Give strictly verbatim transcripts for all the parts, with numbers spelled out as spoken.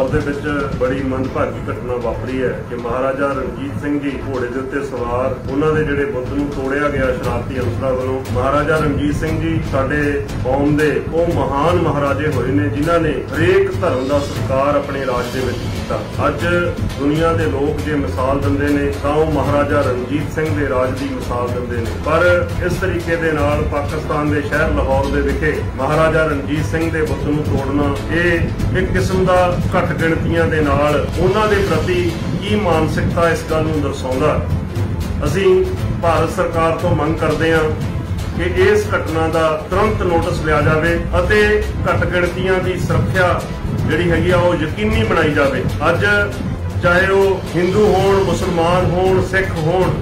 लाहौर दे विच बड़ी मंदभागी घटना वापरी है कि महाराजा रणजीत सिंह जी घोड़े दे उत्ते सवार उन्हां दे जिहड़े बुत नूं तोड़िया गया शरारती अंसरां वल्लों। महाराजा रणजीत सिंह जी साडे कौम दे ओह महान महाराजे होए ने जिन्हां ने हरेक धर्म दा सत्कार अपने राज दे विच कीता। अज दुनिया दे लोग जे मिसाल दिंदे ने तां ओह महाराजा रणजीत सिंह दे राज दी मिसाल दिंदे ने। पर इस तरीके दे नाल पाकिस्तान दे शहर लाहौर दे विखे महाराजा रणजीत सिंह दे बुत नूं तोड़ना ਇਹ ਇੱਕ ਕਿਸਮ ਦਾ ਘੱਟ ਗਿਣਤੀਆਂ ਦੇ ਨਾਲ ਉਹਨਾਂ ਦੇ ਪ੍ਰਤੀ ਕੀ ਮਾਨਸਿਕਤਾ ਇਸ ਗੱਲ ਨੂੰ ਦਰਸਾਉਂਦਾ। ਅਸੀਂ ਭਾਰਤ ਸਰਕਾਰ ਤੋਂ ਮੰਗ ਕਰਦੇ ਹਾਂ ਕਿ ਇਸ ਘਟਨਾ ਦਾ ਤੁਰੰਤ ਨੋਟਿਸ ਲਿਆ ਜਾਵੇ ਅਤੇ ਘੱਟ ਗਿਣਤੀਆਂ ਦੀ ਸੁਰੱਖਿਆ ਜਿਹੜੀ ਹੈਗੀ ਆ ਉਹ ਯਕੀਨੀ ਬਣਾਈ ਜਾਵੇ। ਅੱਜ ਚਾਹੇ ਉਹ ਹਿੰਦੂ ਹੋਣ, ਮੁਸਲਮਾਨ ਹੋਣ, ਸਿੱਖ ਹੋਣ,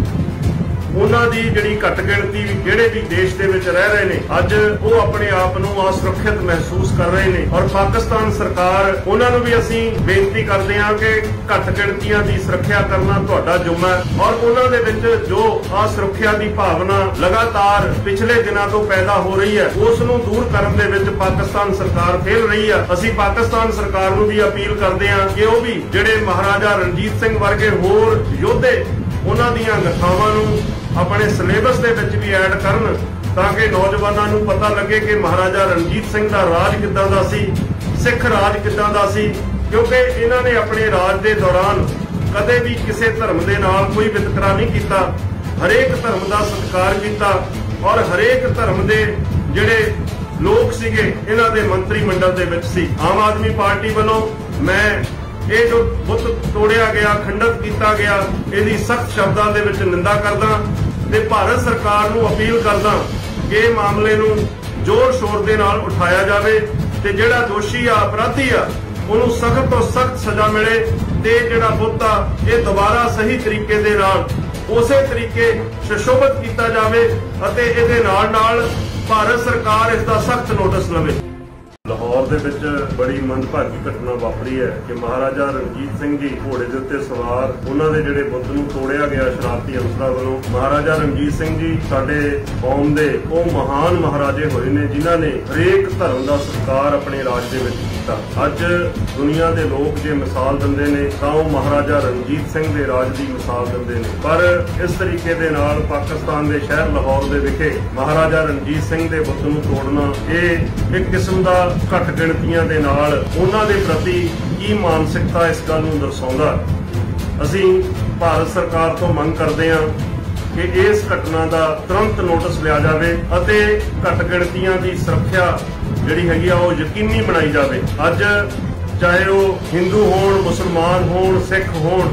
ਉਹਨਾਂ ਦੀ ਜਿਹੜੀ ਘੱਟ ਗਿਣਤੀ ਵੀ ਜਿਹੜੇ ਵੀ ਦੇਸ਼ ਦੇ ਵਿੱਚ ਰਹਿ ਰਹੇ ਨੇ ਅੱਜ ਉਹ ਆਪਣੇ ਆਪ ਨੂੰ ਅਸੁਰੱਖਿਅਤ ਮਹਿਸੂਸ ਕਰ ਰਹੇ ਨੇ। ਔਰ ਪਾਕਿਸਤਾਨ ਸਰਕਾਰ ਉਹਨਾਂ ਨੂੰ ਵੀ ਅਸੀਂ ਬੇਨਤੀ ਕਰਦੇ ਹਾਂ ਕਿ ਘੱਟ ਗਿਣਤੀਆਂ ਦੀ ਸੁਰੱਖਿਆ ਕਰਨਾ ਤੁਹਾਡਾ ਜ਼ਿੰਮਾ ਹੈ। ਔਰ ਉਹਨਾਂ ਦੇ ਵਿੱਚ ਜੋ ਅਸੁਰੱਖਿਆ ਦੀ ਭਾਵਨਾ ਲਗਾਤਾਰ ਪਿਛਲੇ ਦਿਨਾਂ ਤੋਂ ਪੈਦਾ ਹੋ ਰਹੀ ਹੈ ਉਸ ਨੂੰ ਦੂਰ ਕਰਨ ਦੇ ਵਿੱਚ ਪਾਕਿਸਤਾਨ ਸਰਕਾਰ ਫੇਲ ਰਹੀ ਹੈ। ਅਸੀਂ ਪਾਕਿਸਤਾਨ ਸਰਕਾਰ ਨੂੰ ਵੀ ਅਪੀਲ ਕਰਦੇ ਹਾਂ ਕਿ ਉਹ ਵੀ ਜਿਹੜੇ ਮਹਾਰਾਜਾ ਰਣਜੀਤ ਸਿੰਘ ਵਰਗੇ ਹੋਰ ਯੋਧੇ ਉਹਨਾਂ ਦੀਆਂ ਗਾਥਾਵਾਂ ਨੂੰ ਆਪਣੇ ਸਿਲੇਬਸ ਦੇ ਵਿੱਚ ਵੀ ਐਡ ਕਰਨ ਤਾਂ ਕਿ ਨੌਜਵਾਨਾਂ ਨੂੰ ਪਤਾ ਲੱਗੇ ਕਿ ਮਹਾਰਾਜਾ ਰਣਜੀਤ ਸਿੰਘ ਦਾ ਰਾਜ ਕਿੱਦਾਂ ਦਾ ਸੀ, ਸਿੱਖ ਰਾਜ ਕਿੱਦਾਂ ਦਾ ਸੀ। ਕਿਉਂਕਿ ਇਹਨਾਂ ਨੇ ਆਪਣੇ ਰਾਜ ਦੇ ਦੌਰਾਨ ਕਦੇ ਵੀ ਕਿਸੇ ਧਰਮ ਦੇ ਨਾਲ ਕੋਈ ਵਿਤਕਰਾ ਨਹੀਂ ਕੀਤਾ, ਹਰੇਕ ਧਰਮ ਦਾ ਸਤਿਕਾਰ ਕੀਤਾ ਔਰ ਹਰੇਕ ਧਰਮ ਦੇ ਜਿਹੜੇ ਲੋਕ ਸੀਗੇ ਇਹਨਾਂ ਦੇ ਮੰਤਰੀ ਮੰਡਲ ਦੇ ਵਿੱਚ ਸੀ। ਆਮ ਆਦਮੀ ਪਾਰਟੀ ਵੱਲੋਂ ਮੈਂ ਇਹ ਜੋ ਬੁੱਤ ਤੋੜਿਆ ਗਿਆ, ਖੰਡਿਤ ਕੀਤਾ ਗਿਆ, ਇਹਦੀ ਸਖਤ ਸ਼ਬਦਾਂ ਦੇ ਵਿੱਚ ਨਿੰਦਾ ਕਰਦਾ ਤੇ ਭਾਰਤ ਸਰਕਾਰ ਨੂੰ ਅਪੀਲ ਕਰਦਾ ਕਿ ਇਹ ਮਾਮਲੇ ਨੂੰ ਜ਼ੋਰ ਸ਼ੋਰ ਦੇ ਨਾਲ ਉਠਾਇਆ ਜਾਵੇ ਤੇ ਜਿਹੜਾ ਦੋਸ਼ੀ ਆ, ਅਪਰਾਧੀ ਆ, ਉਹਨੂੰ ਸਖਤ ਤੋਂ ਸਖਤ ਸਜ਼ਾ ਮਿਲੇ ਤੇ ਜਿਹੜਾ ਬੁੱਤ ਆ ਇਹ ਦੁਬਾਰਾ ਸਹੀ ਤਰੀਕੇ ਦੇ ਨਾਲ ਉਸੇ ਤਰੀਕੇ ਸੁਸ਼ੋਭਿਤ ਕੀਤਾ ਜਾਵੇ ਅਤੇ ਇਹਦੇ ਨਾਲ ਨਾਲ ਭਾਰਤ ਸਰਕਾਰ ਇਸ ਦਾ ਸਖਤ ਨੋਟਿਸ ਲਵੇ। ਲਾਹੌਰ ਦੇ ਵਿੱਚ ਬੜੀ ਮੰਦਭਾਗੀ ਘਟਨਾ ਵਾਪਰੀ ਹੈ ਕਿ ਮਹਾਰਾਜਾ ਰਣਜੀਤ ਸਿੰਘ ਜੀ ਘੋੜੇ ਦੇ ਉੱਤੇ ਸਵਾਰ ਉਹਨਾਂ ਦੇ ਜਿਹੜੇ ਬੁੱਤ ਨੂੰ ਤੋੜਿਆ ਗਿਆ ਸ਼ਰਾਰਤੀ ਅੰਸਰਾਂ ਵੱਲੋਂ। ਮਹਾਰਾਜਾ ਰਣਜੀਤ ਸਿੰਘ ਜੀ ਸਾਡੇ ਕੌਮ ਦੇ ਉਹ ਮਹਾਨ ਮਹਾਰਾਜੇ ਹੋਏ ਨੇ ਜਿਨ੍ਹਾਂ ਨੇ ਹਰੇਕ ਧਰਮ ਦਾ ਸਤਿਕਾਰ ਆਪਣੇ ਰਾਜ ਦੇ ਵਿੱਚ ਕੀਤਾ। ਅੱਜ ਦੁਨੀਆ ਦੇ ਲੋਕ ਜੇ ਮਿਸਾਲ ਦਿੰਦੇ ਨੇ ਤਾਂ ਉਹ ਮਹਾਰਾਜਾ ਰਣਜੀਤ ਸਿੰਘ ਦੇ ਰਾਜ ਦੀ ਮਿਸਾਲ ਦਿੰਦੇ ਨੇ। ਪਰ ਇਸ ਤਰੀਕੇ ਦੇ ਨਾਲ ਪਾਕਿਸਤਾਨ ਦੇ ਸ਼ਹਿਰ ਲਾਹੌਰ ਦੇ ਵਿਖੇ ਮਹਾਰਾਜਾ ਰਣਜੀਤ ਸਿੰਘ ਦੇ ਬੁੱਤ ਨੂੰ ਤੋੜਨਾ ਇਹ ਇੱਕ ਕਿਸਮ ਦਾ ਘੱਟ ਗਿਣਤੀਆਂ ਦੇ ਨਾਲ ਉਹਨਾਂ ਦੇ ਪ੍ਰਤੀ ਕੀ ਮਾਨਸਿਕਤਾ ਇਸ ਗੱਲ ਨੂੰ ਦਰਸਾਉਂਦਾ। ਅਸੀਂ ਭਾਰਤ ਸਰਕਾਰ ਤੋਂ ਮੰਗ ਕਰਦੇ ਹਾਂ ਕਿ ਇਸ ਘਟਨਾ ਦਾ ਤੁਰੰਤ ਨੋਟਿਸ ਲਿਆ ਜਾਵੇ ਅਤੇ ਘੱਟ ਗਿਣਤੀਆਂ ਦੀ ਸੁਰੱਖਿਆ ਜਿਹੜੀ ਹੈਗੀ ਆ ਉਹ ਯਕੀਨੀ ਬਣਾਈ ਜਾਵੇ। ਅੱਜ ਚਾਹੇ ਉਹ ਹਿੰਦੂ ਹੋਣ, ਮੁਸਲਮਾਨ ਹੋਣ, ਸਿੱਖ ਹੋਣ,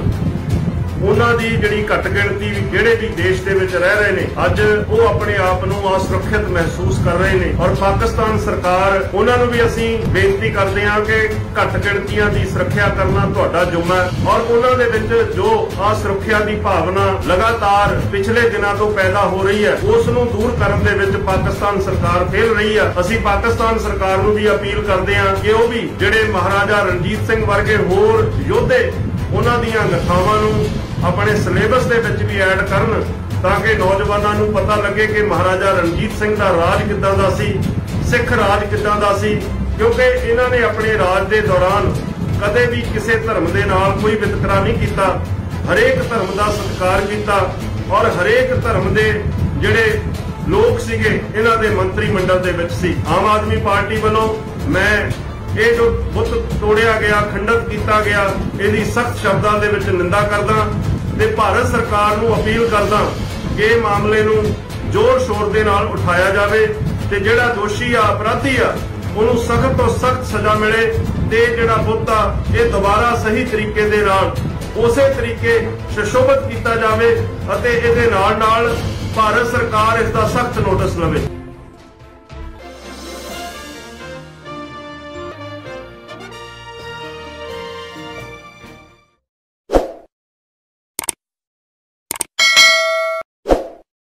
ਉਹਨਾਂ ਦੀ ਜਿਹੜੀ ਘੱਟ ਗਿਣਤੀ ਵੀ ਜਿਹੜੇ ਵੀ ਦੇਸ਼ ਦੇ ਵਿੱਚ ਰਹਿ ਰਹੇ ਨੇ ਅੱਜ ਉਹ ਆਪਣੇ ਆਪ ਨੂੰ ਅਸੁਰੱਖਿਅਤ ਮਹਿਸੂਸ ਕਰ ਰਹੇ ਨੇ। ਔਰ ਪਾਕਿਸਤਾਨ ਸਰਕਾਰ ਉਹਨਾਂ ਨੂੰ ਵੀ ਅਸੀਂ ਬੇਨਤੀ ਕਰਦੇ ਹਾਂ ਕਿ ਘੱਟ ਗਿਣਤੀਆਂ ਦੀ ਸੁਰੱਖਿਆ ਕਰਨਾ ਤੁਹਾਡਾ ਜ਼ਿੰਮਾ ਹੈ। ਔਰ ਉਹਨਾਂ ਦੇ ਵਿੱਚ ਜੋ ਅਸੁਰੱਖਿਆ ਦੀ ਭਾਵਨਾ ਲਗਾਤਾਰ ਪਿਛਲੇ ਦਿਨਾਂ ਤੋਂ ਪੈਦਾ ਹੋ ਰਹੀ ਹੈ ਉਸ ਨੂੰ ਦੂਰ ਕਰਨ ਦੇ ਵਿੱਚ ਪਾਕਿਸਤਾਨ ਸਰਕਾਰ ਫੇਲ ਰਹੀ ਹੈ। ਅਸੀਂ ਪਾਕਿਸਤਾਨ ਸਰਕਾਰ ਨੂੰ ਵੀ ਅਪੀਲ ਕਰਦੇ ਹਾਂ ਕਿ ਉਹ ਵੀ ਜਿਹੜੇ ਮਹਾਰਾਜਾ ਰਣਜੀਤ ਸਿੰਘ ਵਰਗੇ ਹੋਰ ਯੋਧੇ ਉਹਨਾਂ ਦੀਆਂ ਗਾਥਾਵਾਂ ਨੂੰ ਆਪਣੇ ਸਿਲੇਬਸ ਦੇ ਵਿੱਚ ਵੀ ਐਡ ਕਰਨ ਤਾਂ ਕਿ ਨੌਜਵਾਨਾਂ ਨੂੰ ਪਤਾ ਲੱਗੇ ਕਿ ਮਹਾਰਾਜਾ ਰਣਜੀਤ ਸਿੰਘ ਦਾ ਰਾਜ ਕਿੱਦਾਂ ਦਾ ਸੀ, ਸਿੱਖ ਰਾਜ ਕਿੱਦਾਂ ਦਾ ਸੀ। ਕਿਉਂਕਿ ਇਹਨਾਂ ਨੇ ਆਪਣੇ ਰਾਜ ਦੇ ਦੌਰਾਨ ਕਦੇ ਵੀ ਕਿਸੇ ਧਰਮ ਦੇ ਨਾਲ ਕੋਈ ਵਿਤਕਰਾ ਨਹੀਂ ਕੀਤਾ, ਹਰੇਕ ਧਰਮ ਦਾ ਸਤਿਕਾਰ ਕੀਤਾ ਔਰ ਹਰੇਕ ਧਰਮ ਦੇ ਜਿਹੜੇ ਲੋਕ ਸੀਗੇ ਇਹਨਾਂ ਦੇ ਮੰਤਰੀ ਮੰਡਲ ਦੇ ਵਿੱਚ ਸੀ। ਆਮ ਆਦਮੀ ਪਾਰਟੀ ਵੱਲੋਂ ਮੈਂ ਇਹ ਜੋ ਬੁੱਤ ਤੋੜਿਆ ਗਿਆ, ਖੰਡਿਤ ਕੀਤਾ ਗਿਆ, ਇਹਦੀ ਸਖਤ ਸ਼ਬਦਾਂ ਦੇ ਵਿੱਚ ਨਿੰਦਾ ਕਰਦਾ ਤੇ ਭਾਰਤ ਸਰਕਾਰ ਨੂੰ ਅਪੀਲ ਕਰਦਾ ਕਿ ਇਹ ਮਾਮਲੇ ਨੂੰ ਜ਼ੋਰ ਸ਼ੋਰ ਦੇ ਨਾਲ ਉਠਾਇਆ ਜਾਵੇ ਤੇ ਜਿਹੜਾ ਦੋਸ਼ੀ ਆ, ਅਪਰਾਧੀ ਆ, ਉਹਨੂੰ ਸਖਤ ਤੋਂ ਸਖਤ ਸਜ਼ਾ ਮਿਲੇ ਤੇ ਜਿਹੜਾ ਬੁੱਤ ਆ ਇਹ ਦੁਬਾਰਾ ਸਹੀ ਤਰੀਕੇ ਦੇ ਨਾਲ ਉਸੇ ਤਰੀਕੇ ਸੁਸ਼ੋਭਿਤ ਕੀਤਾ ਜਾਵੇ ਅਤੇ ਇਹਦੇ ਨਾਲ ਨਾਲ ਭਾਰਤ ਸਰਕਾਰ ਇਸ ਦਾ ਸਖਤ ਨੋਟਿਸ ਲਵੇ।